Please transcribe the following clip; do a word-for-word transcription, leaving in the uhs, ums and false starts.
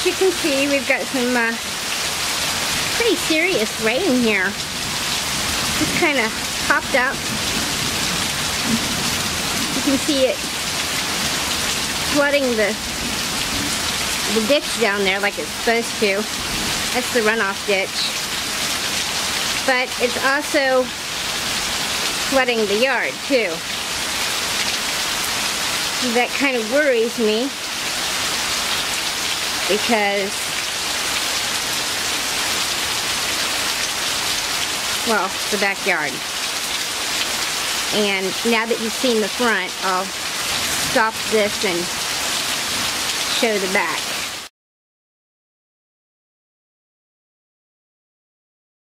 as you can see, we've got some uh, pretty serious rain here. Just kind of popped up. You can see it flooding the the ditch down there like it's supposed to. That's the runoff ditch. But it's also flooding the yard too. That kind of worries me because, well, the backyard. And now that you've seen the front, I'll stop this and show the back.